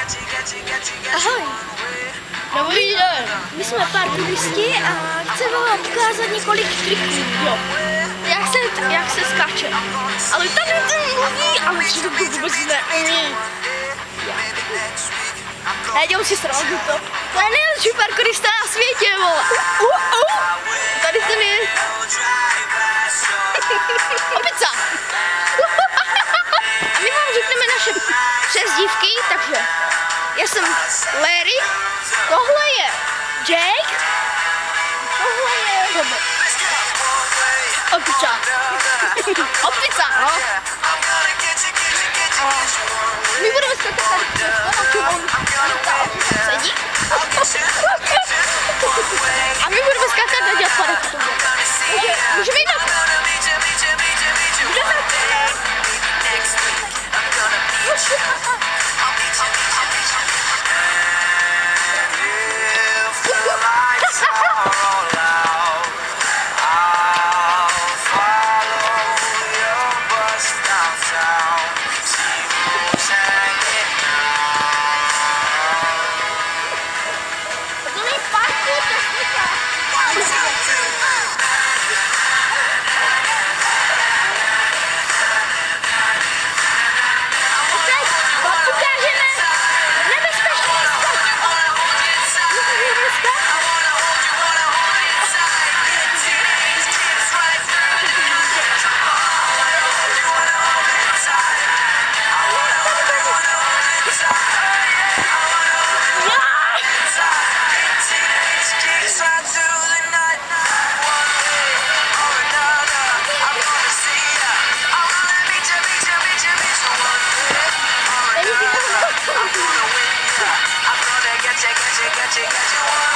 Ahoj. Dobrý den. My jsme parkouristi a chceme vám ukázat několik triků. Jo. Jak se skáče. Ale tady ten mluví, ale co to vůbec neumí. Nedělám si srandu to. To je nejlepší parkourista na světě, vole. Tady ten je. Opica. A my vám řekneme naše přezdívky, takže já jsem Larry, tohle je Jake, tohle je Robert. Opica. Opica, no. My budeme skákat tady přes to, a on ta opica sedí. A my budeme skákat na dělparek. Takže můžeme jít na to. Got you.